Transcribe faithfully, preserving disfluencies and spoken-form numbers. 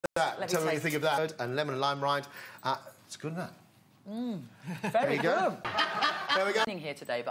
that. Let Tell me what you taste. think of that. And lemon and lime rind. Uh, it's good, isn't it? Mm, There very you good. go. There we go. Here today, but